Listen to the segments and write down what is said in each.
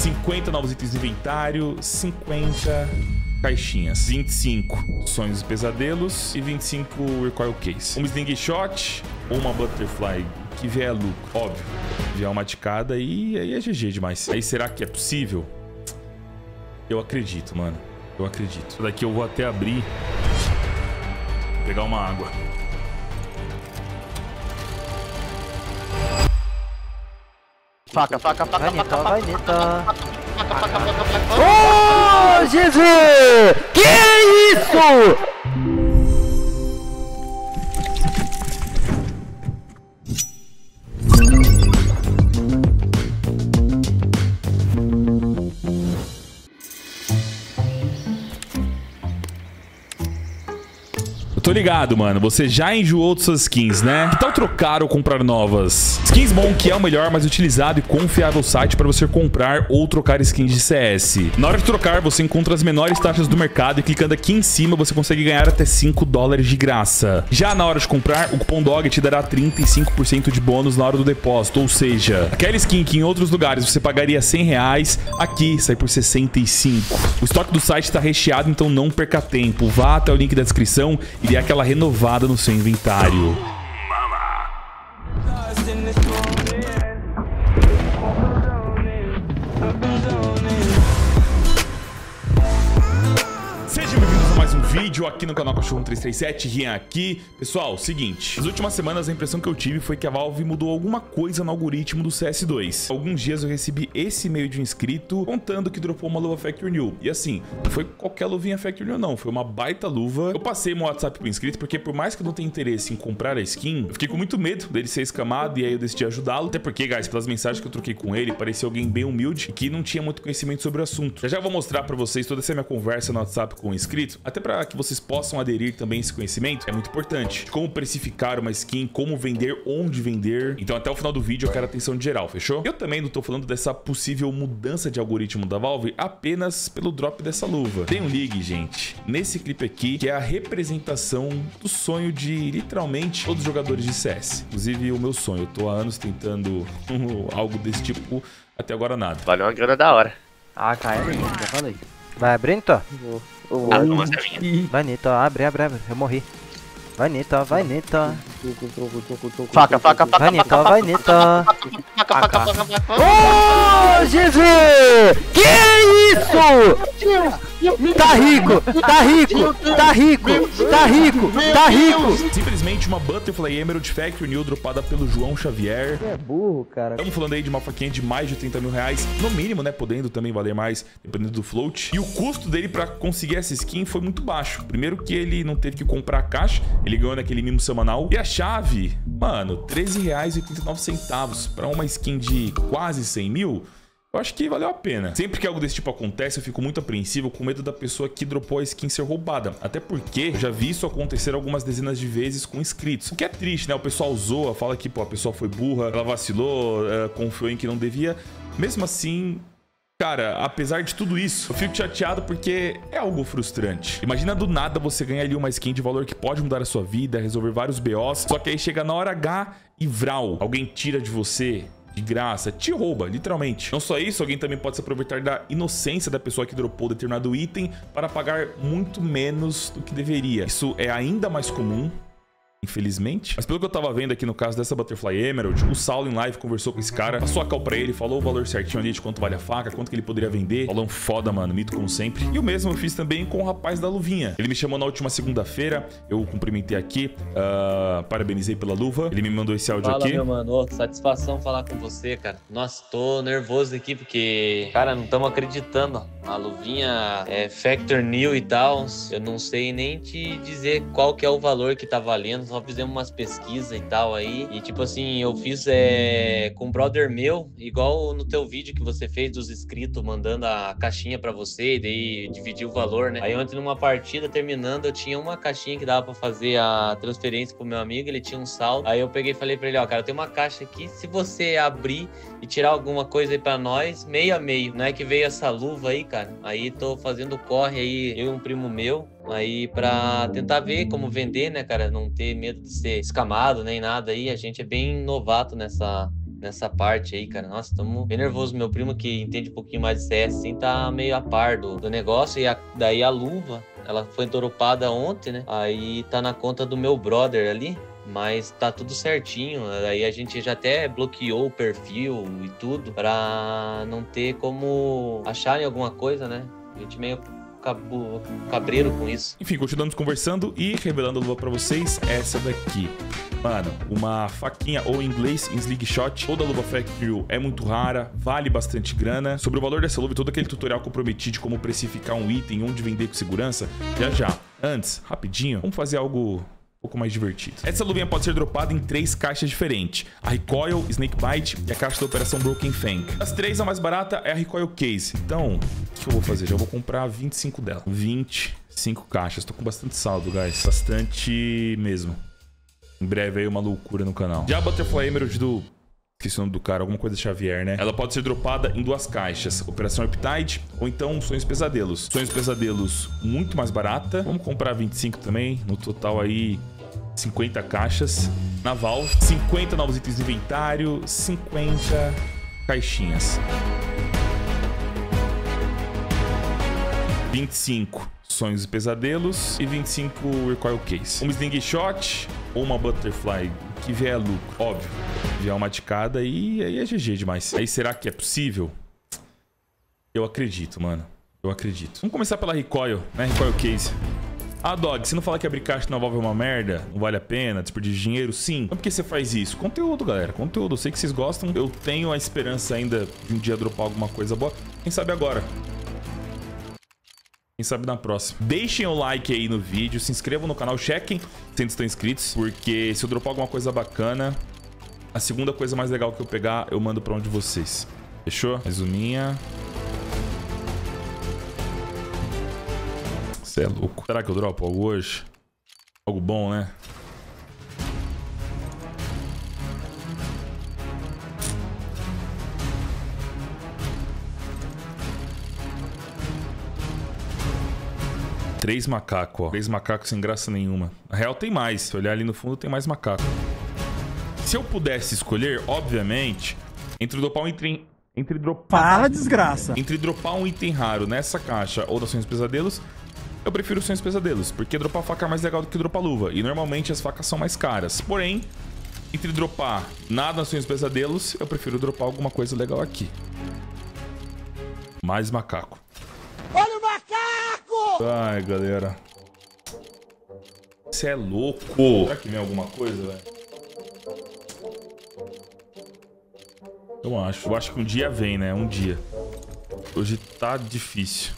50 novos itens no inventário, 50 caixinhas, 25 sonhos e pesadelos e 25 recoil case. Um slingshot ou uma butterfly, que vier lucro, óbvio. Vier uma ticada e aí é GG demais. Aí será que é possível? Eu acredito, mano. Eu acredito. Daqui eu vou até abrir, pegar uma água. Faca. Vai, Nita, vai, Nita. Ô, Jesus! Que isso? Tô ligado, mano. Você já enjoou de suas skins, né? Que tal trocar ou comprar novas? Skins Monk é o melhor, mais utilizado e confiável site para você comprar ou trocar skins de CS. Na hora de trocar, você encontra as menores taxas do mercado e clicando aqui em cima você consegue ganhar até 5 dólares de graça. Já na hora de comprar, o cupom DOG te dará 35% de bônus na hora do depósito, ou seja, aquela skin que em outros lugares você pagaria 100 reais, aqui sai por 65. O estoque do site está recheado, então não perca tempo. Vá até o link da descrição e aquela renovada no seu inventário. Sejam bem-vindos a mais um vídeo aqui no canal Cachorro 1337, Rian aqui. Pessoal, seguinte, nas últimas semanas a impressão que eu tive foi que a Valve mudou alguma coisa no algoritmo do CS2. Alguns dias eu recebi esse e-mail de um inscrito contando que dropou uma luva Factory New. E assim, não foi qualquer luvinha Factory New não, foi uma baita luva. Eu passei meu WhatsApp pro inscrito porque por mais que eu não tenha interesse em comprar a skin, eu fiquei com muito medo dele ser escamado e aí eu decidi ajudá-lo. Até porque, guys, pelas mensagens que eu troquei com ele, parecia alguém bem humilde e que não tinha muito conhecimento sobre o assunto. Já vou mostrar pra vocês toda essa minha conversa no WhatsApp com o inscrito, até pra que vocês possam aderir também a esse conhecimento. É muito importante. Como precificar uma skin, como vender, onde vender. Então até o final do vídeo eu quero atenção de geral, fechou? Eu também não tô falando dessa possível mudança de algoritmo da Valve apenas pelo drop dessa luva. Tem um ligue, gente, nesse clipe aqui, que é a representação do sonho de literalmente todos os jogadores de CS. Inclusive o meu sonho. Eu tô há anos tentando algo desse tipo, até agora nada. Valeu uma grana da hora. Ah, cai ali, já falei. Vai abrir, Nita? Vai, Nita, abre. Eu morri. Vai, Nita, vai, Nita. Faca. Vai, Nita, vai, Nita. Ô, Jesus! Que isso? Tá rico. Simplesmente uma Butterfly Emerald Factory New dropada pelo João Xavier. É burro, cara. Estamos falando aí de uma faquinha de mais de 80 mil reais, no mínimo, né? Podendo também valer mais, dependendo do float. E o custo dele pra conseguir essa skin foi muito baixo. Primeiro que ele não teve que comprar a caixa, ele ganhou naquele mimo semanal. E a chave, mano, R$13,89 pra uma skin de quase 100 mil. Eu acho que valeu a pena. Sempre que algo desse tipo acontece, eu fico muito apreensivo com medo da pessoa que dropou a skin ser roubada. Até porque eu já vi isso acontecer algumas dezenas de vezes com inscritos. O que é triste, né? O pessoal zoa, fala que pô, a pessoa foi burra, ela vacilou, confiou em que não devia. Mesmo assim, cara, apesar de tudo isso, eu fico chateado porque é algo frustrante. Imagina do nada você ganha ali uma skin de valor que pode mudar a sua vida, resolver vários BOs, só que aí chega na hora H e vral, alguém tira de você de graça, te rouba, literalmente. Não só isso, alguém também pode se aproveitar da inocência da pessoa que dropou determinado item para pagar muito menos do que deveria. Isso é ainda mais comum, infelizmente. Mas pelo que eu tava vendo aqui no caso dessa Butterfly Emerald, o Saulo em live conversou com esse cara, passou a cal pra ele, falou o valor certinho ali de quanto vale a faca, quanto que ele poderia vender. Falou foda, mano, mito como sempre. E o mesmo eu fiz também com o rapaz da luvinha. Ele me chamou na última segunda-feira, eu cumprimentei aqui, parabenizei pela luva. Ele me mandou esse áudio aqui. Fala, meu mano, ô, satisfação falar com você, cara. Nossa, tô nervoso aqui porque, cara, não estamos acreditando. A luvinha é Factor New e tal. Eu não sei nem te dizer qual que é o valor que tá valendo. Só fizemos umas pesquisas e tal aí. E tipo assim, eu fiz com um brother meu, igual no teu vídeo que você fez dos inscritos, mandando a caixinha pra você e daí dividir o valor, né? Aí ontem numa partida terminando, eu tinha uma caixinha que dava pra fazer a transferência pro meu amigo, ele tinha um saldo. Aí eu peguei e falei pra ele, ó, cara, eu tenho uma caixa aqui, se você abrir e tirar alguma coisa aí pra nós, meio a meio. Não é que veio essa luva aí, cara? Aí tô fazendo corre aí, eu e um primo meu, aí pra tentar ver como vender, né, cara? Não ter medo de ser escamado nem nada aí. A gente é bem novato nessa parte aí, cara. Nossa, tamo bem nervoso. Meu primo, que entende um pouquinho mais de CS, assim, tá meio a par do negócio. E daí a luva, ela foi dropada ontem, né? Aí tá na conta do meu brother ali. Mas tá tudo certinho. Aí a gente já até bloqueou o perfil e tudo pra não ter como acharem alguma coisa, né? A gente meio cabreiro com isso. Enfim, continuamos conversando e revelando a luva pra vocês. Essa daqui. Mano, uma faquinha ou em inglês, em slingshot. Toda luva Factory é muito rara, vale bastante grana. Sobre o valor dessa luva e todo aquele tutorial que eu prometi de como precificar um item, onde vender com segurança, já. Antes, rapidinho, vamos fazer algo um pouco mais divertido. Essa luvinha pode ser dropada em 3 caixas diferentes. A Recoil, Snakebite e a caixa da Operação Broken Fang. Das 3, a mais barata é a Recoil Case. Então, o que eu vou fazer? Já vou comprar 25 dela. 25 caixas. Tô com bastante saldo, guys. Bastante mesmo. Em breve aí uma loucura no canal. Já a Butterfly Emerald do... esqueci o nome do cara, alguma coisa Xavier, né? Ela pode ser dropada em 2 caixas. Operação Riptide ou então Sonhos Pesadelos. Sonhos Pesadelos muito mais barata. Vamos comprar 25 também. No total aí, 50 caixas. Na Valve, 50 novos itens de inventário, 50 caixinhas. 25 Sonhos e Pesadelos e 25 Recoil Case. Um Slingshot ou uma Butterfly, que vier é lucro, óbvio. Vier uma ticada e aí é GG demais. Aí será que é possível? Eu acredito, mano. Eu acredito. Vamos começar pela Recoil, né? Recoil Case. Ah, Dog, você não fala que abrir caixa na Valve é uma merda? Não vale a pena? Desperdício de dinheiro? Sim. Então por que você faz isso? Conteúdo, galera. Conteúdo. Eu sei que vocês gostam. Eu tenho a esperança ainda de um dia dropar alguma coisa boa. Quem sabe agora? Quem sabe na próxima. Deixem o like aí no vídeo, se inscrevam no canal, chequem se ainda estão inscritos, porque se eu dropar alguma coisa bacana, a segunda coisa mais legal que eu pegar, eu mando pra um de vocês. Fechou? Mais uminha. Você é louco. Será que eu dropo algo hoje? Algo bom, né? Três macacos, ó. 3 macacos sem graça nenhuma. Na real, tem mais. Se olhar ali no fundo, tem mais macaco. Se eu pudesse escolher, obviamente, entre dropar um item... Fala, desgraça! Entre dropar um item raro nessa caixa ou das Sonhos Pesadelos, eu prefiro Sonhos Pesadelos, porque dropar faca é mais legal do que dropar luva. E normalmente as facas são mais caras. Porém, entre dropar nada nas Sonhos Pesadelos, eu prefiro dropar alguma coisa legal aqui. Mais macaco. Olha o macaco! Ai, galera. Você é louco. Será que vem alguma coisa, velho? Eu acho que um dia vem, né? Um dia. Hoje tá difícil.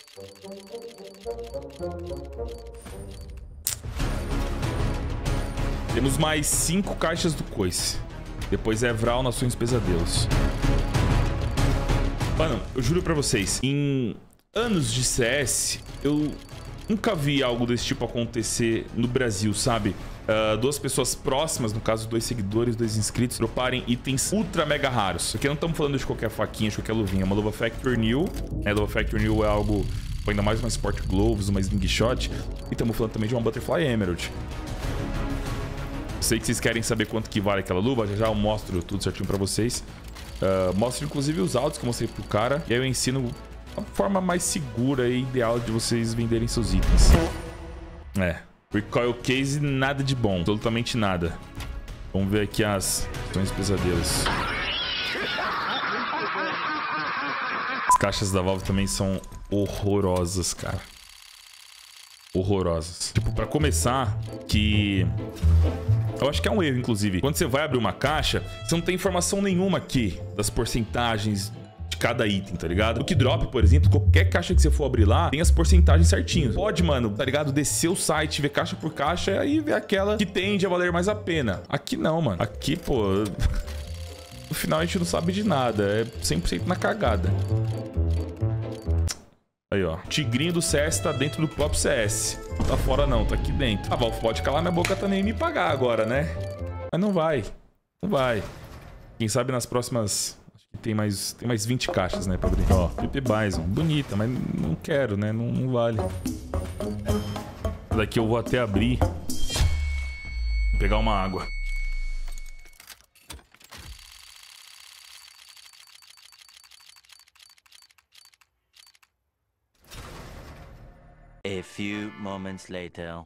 Temos mais 5 caixas do coice. Depois é Vral, Nações Pesadelos. Mano, eu juro pra vocês, em anos de CS, eu nunca vi algo desse tipo acontecer no Brasil, sabe? 2 pessoas próximas, no caso 2 seguidores, 2 inscritos, droparem itens ultra mega raros. Aqui não estamos falando de qualquer faquinha, de qualquer luvinha. É uma luva Factory New. A luva Factory New é algo, ainda mais uma Sport Gloves, uma Slingshot. E estamos falando também de uma Butterfly Emerald. Sei que vocês querem saber quanto que vale aquela luva. Já eu mostro tudo certinho pra vocês. Mostro inclusive os áudios que eu mostrei pro cara. E aí eu ensino a forma mais segura e ideal de vocês venderem seus itens. Recoil Case, nada de bom. Absolutamente nada. Vamos ver aqui as Sonhos Pesadelos. As caixas da Valve também são horrorosas, cara. Horrorosas. Tipo, pra começar, que... eu acho que é um erro, inclusive. Quando você vai abrir uma caixa, você não tem informação nenhuma aqui das porcentagens de cada item, tá ligado? O Keydrop, por exemplo, qualquer caixa que você for abrir lá, tem as porcentagens certinhas. Pode, mano, tá ligado? Descer o site, ver caixa por caixa e aí ver aquela que tende a valer mais a pena. Aqui não, mano. Aqui, pô... no final a gente não sabe de nada. É 100% na cagada. Aí, ó. O tigrinho do CS tá dentro do próprio CS. Não tá fora não, tá aqui dentro. A Valve pode calar minha boca também e me pagar agora, né? Mas não vai. Não vai. Quem sabe nas próximas... Tem mais 20 caixas, né, pra abrir. Ó, PP Bison. Bonita, mas não quero, né? Não vale. Daqui eu vou até abrir. Pegar uma água. A few moments later.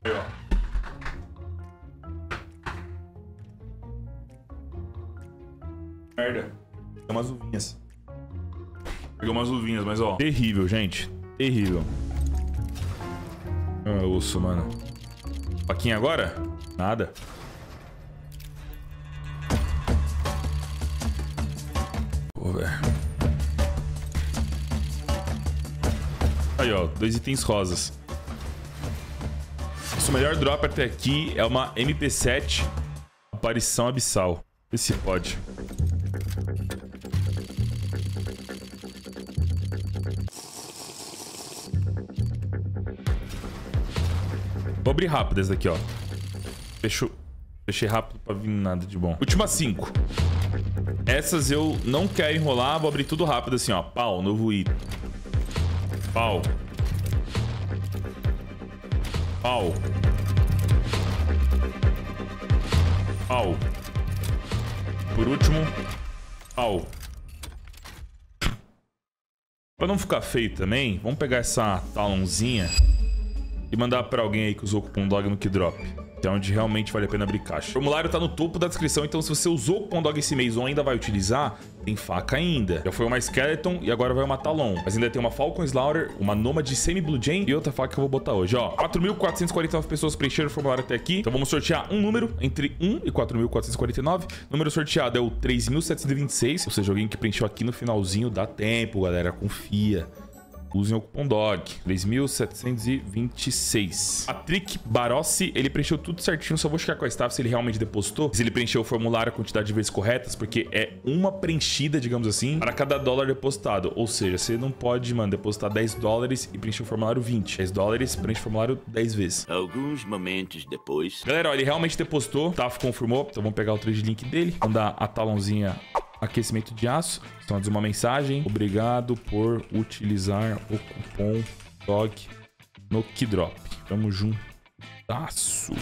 Merda. Tem umas luvinhas. Peguei umas luvinhas, mas ó. Terrível, gente. Terrível. Ah, osso, mano. Faquinha agora? Nada. Pô, velho. Aí, ó. 2 itens rosas. O melhor drop até aqui é uma MP7 Aparição Abissal. Vê se pode. Vou abrir rápido esse daqui, ó. Fechei rápido pra vir nada de bom. Última 5. Essas eu não quero enrolar. Vou abrir tudo rápido assim, ó. Pau, novo item. Pau. Pau. Pau. Por último, pau. Pra não ficar feio também, vamos pegar essa talãozinha e mandar pra alguém aí que usou o cupom DOG no Keydrop. Que é onde realmente vale a pena abrir caixa. O formulário tá no topo da descrição, então se você usou o cupom DOG esse mês ou ainda vai utilizar, tem faca ainda. Já foi uma Skeleton e agora vai uma Talon. Mas ainda tem uma Falcon Slaughter, uma Nomad Semi Blue Jay e outra faca que eu vou botar hoje, ó. 4.449 pessoas preencheram o formulário até aqui. Então vamos sortear um número entre 1 e 4.449. O número sorteado é o 3.726, ou seja, alguém que preencheu aqui no finalzinho. Dá tempo, galera, confia. Usem o cupom DOG. 3.726. Patrick Barossi, ele preencheu tudo certinho. Só vou checar com a staff se ele realmente depositou. Se ele preencheu o formulário, a quantidade de vezes corretas. Porque é uma preenchida, digamos assim, para cada dólar depositado. Ou seja, você não pode, mano, depositar $10 e preencher o formulário 20. $10, preenche o formulário 10 vezes. Alguns momentos depois. Galera, ó, ele realmente depositou. O TAF confirmou. Então vamos pegar o trade link dele. Mandar a talãozinha... Aquecimento de aço. Então, diz uma mensagem. Obrigado por utilizar o cupom DOG no Keydrop. Tamo juntasso.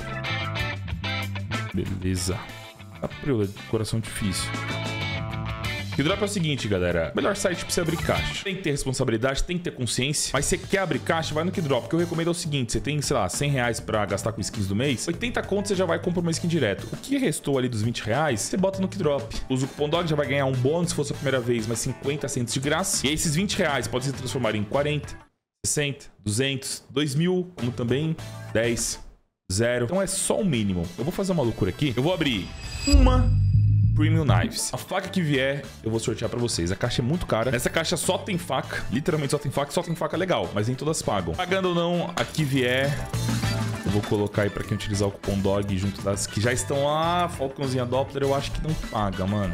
Beleza. Coração difícil. Keydrop é o seguinte, galera. Melhor site pra você abrir caixa. Tem que ter responsabilidade, tem que ter consciência. Mas você quer abrir caixa, vai no Keydrop. O que eu recomendo é o seguinte. Você tem, sei lá, R$100 pra gastar com skins do mês. 80 contos você já vai comprar uma skin direto. O que restou ali dos R$20, você bota no Keydrop. Usa o cupom DOG, já vai ganhar um bônus se fosse a primeira vez, mais 50 centos de graça. E aí esses R$20 podem se transformar em 40, 60, 200, 2.000, como também 10, 0. Então é só o mínimo. Eu vou fazer uma loucura aqui. Eu vou abrir uma... Premium Knives. A faca que vier, eu vou sortear pra vocês. A caixa é muito cara. Nessa caixa só tem faca. Literalmente só tem faca legal. Mas nem todas pagam. Pagando ou não, a que vier, eu vou colocar aí pra quem utilizar o cupom DOG junto das que já estão lá. Falcãozinha Doppler, eu acho que não paga, mano.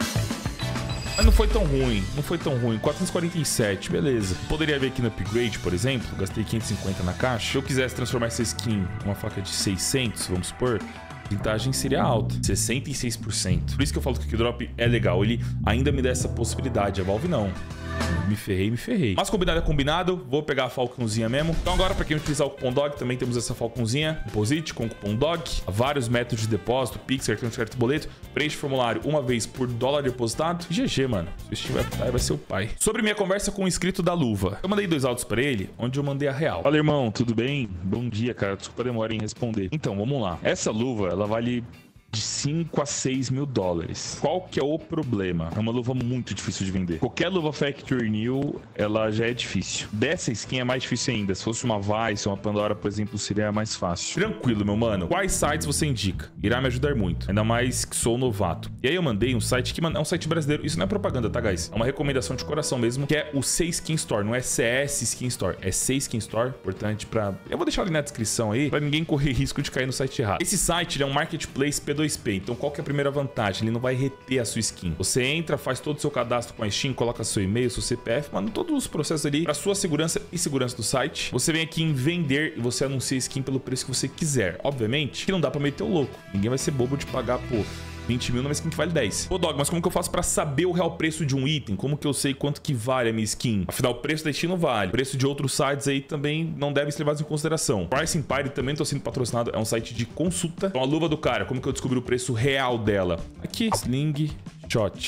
Mas não foi tão ruim. Não foi tão ruim. 447, beleza. Poderia ver aqui no upgrade, por exemplo. Gastei 550 na caixa. Se eu quisesse transformar essa skin em uma faca de 600, vamos supor... A porcentagem seria alta, 66%. Por isso que eu falo que o Keydrop é legal. Ele ainda me dá essa possibilidade. A Valve não. Me ferrei. Mas combinado é combinado. Vou pegar a Falcãozinha mesmo. Então agora, para quem utilizar o cupom DOG, também temos essa Falcãozinha. Deposite com o cupom DOG. Há vários métodos de depósito. Pix, cartão de crédito, boleto. Preenche o formulário uma vez por $1 depositado. E GG, mano. Se o Steam vai ser o pai. Sobre minha conversa com o inscrito da luva. Eu mandei 2 áudios para ele, onde eu mandei a real. Fala, irmão. Tudo bem? Bom dia, cara. Desculpa a demora em responder. Então, vamos lá. Essa luva, ela vale... de 5 a 6 mil dólares. Qual que é o problema? É uma luva muito difícil de vender. Qualquer luva Factory New, ela já é difícil. Dessa skin é mais difícil ainda. Se fosse uma Vice, uma Pandora, por exemplo, seria mais fácil. Tranquilo, meu mano. Quais sites você indica? Irá me ajudar muito. Ainda mais que sou novato. E aí eu mandei um site que é um site brasileiro. Isso não é propaganda, tá, guys? É uma recomendação de coração mesmo, que é o C-Skin Store. Não é CS Skin Store, é C-Skin Store. Importante pra... Eu vou deixar ali na descrição aí, pra ninguém correr risco de cair no site errado. Esse site, ele é um marketplace P2P. Então, qual que é a primeira vantagem? Ele não vai reter a sua skin. Você entra, faz todo o seu cadastro com a Steam, coloca seu e-mail, seu CPF, mano, todos os processos ali para sua segurança e segurança do site. Você vem aqui em vender e você anuncia a skin pelo preço que você quiser. Obviamente que não dá para meter o louco. Ninguém vai ser bobo de pagar, pô, 20 mil numa skin que vale 10. Pô, Dog, mas como que eu faço pra saber o real preço de um item? Como que eu sei quanto que vale a minha skin? Afinal, o preço da Steam não vale. O preço de outros sites aí também não deve ser levado em consideração. Price Empire também tô sendo patrocinado. É um site de consulta. Então, a luva do cara, como que eu descobri o preço real dela? Aqui, Slingshot.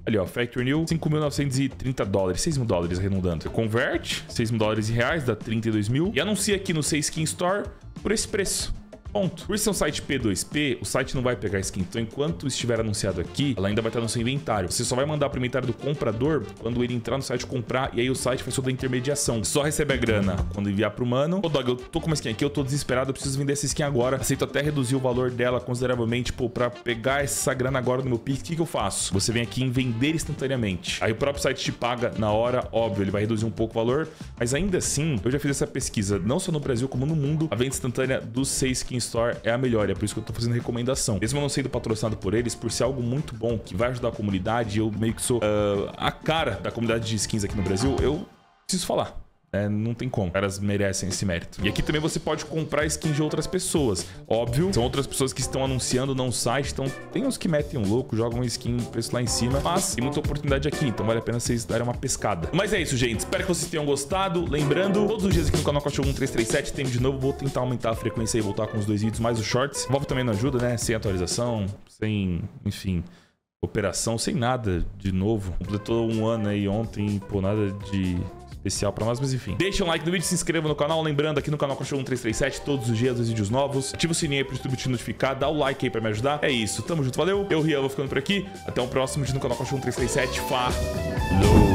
Ali, ó, Factor New, 5.930 dólares, 6 mil dólares arredondando. Você converte, 6 mil dólares em reais, dá 32 mil. E anuncia aqui no Say Skin Store por esse preço. Ponto. Por ser um site P2P, o site não vai pegar skin. Então, enquanto estiver anunciado aqui, ela ainda vai estar no seu inventário. Você só vai mandar pro inventário do comprador quando ele entrar no site comprar, e aí o site faz toda a intermediação. Só recebe a grana quando enviar pro mano. Ô, Dog, eu tô com uma skin aqui, eu tô desesperado, eu preciso vender essa skin agora. Aceito até reduzir o valor dela consideravelmente, pô, pra pegar essa grana agora no meu Pix. O que eu faço? Você vem aqui em vender instantaneamente. Aí o próprio site te paga na hora, óbvio, ele vai reduzir um pouco o valor, mas ainda assim, eu já fiz essa pesquisa, não só no Brasil, como no mundo, a venda instantânea do Say Skin Store é a melhor, é por isso que eu tô fazendo recomendação. Mesmo eu não sendo patrocinado por eles, por ser algo muito bom, que vai ajudar a comunidade, eu meio que sou a cara da comunidade de skins aqui no Brasil, eu preciso falar. Não tem como. Os caras merecem esse mérito. E aqui também você pode comprar skins de outras pessoas. Óbvio, são outras pessoas que estão anunciando no site. Então tem uns que metem um louco, jogam skin preço lá em cima. Mas tem muita oportunidade aqui, então vale a pena vocês darem uma pescada. Mas é isso, gente. Espero que vocês tenham gostado. Lembrando, todos os dias aqui no canal Cachorro 1337 tem de novo. Vou tentar aumentar a frequência e voltar com os 2 vídeos, mais os shorts. O Valve também não ajuda, né? Sem atualização, sem, enfim, operação, sem nada de novo. Completou um ano aí ontem, pô, nada de especial pra nós, mas enfim. Deixa um like no vídeo, se inscreva no canal. Lembrando, aqui no canal Cachorro 1337, todos os dias os vídeos novos. Ativa o sininho aí pro YouTube te notificar, dá o like aí pra me ajudar. É isso, tamo junto, valeu. Eu, Rian, vou ficando por aqui. Até o próximo vídeo no canal Cachorro 1337. Falou!